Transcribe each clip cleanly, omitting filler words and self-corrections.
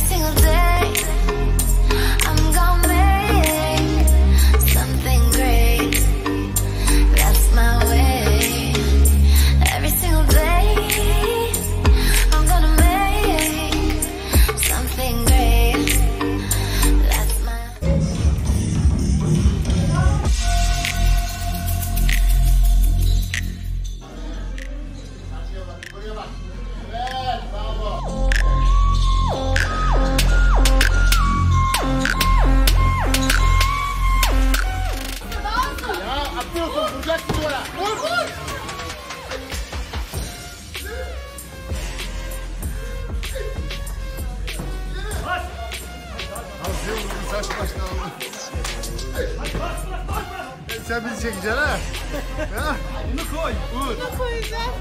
single day, I'm gonna make something great. That's my way. Every single day, I'm gonna make something great. That's my... Sen bizi çekeceksin ha? Ha? Bunu koy. Vur. Bunu koyacağım.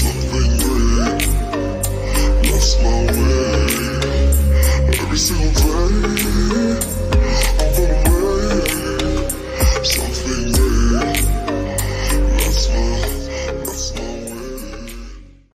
Every single day